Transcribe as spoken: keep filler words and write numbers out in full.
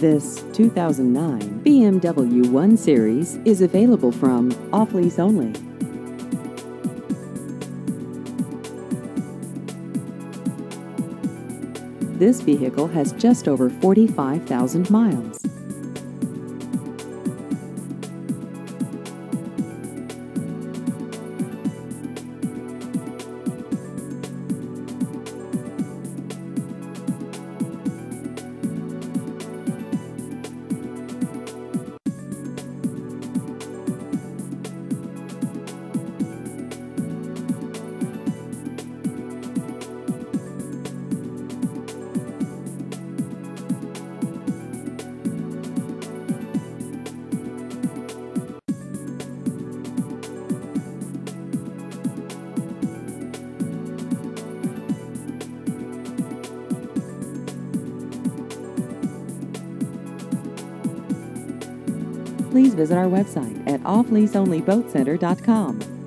This two thousand nine B M W one Series is available from off-lease only. This vehicle has just over forty-five thousand miles. Please visit our website at off lease only boat center dot com.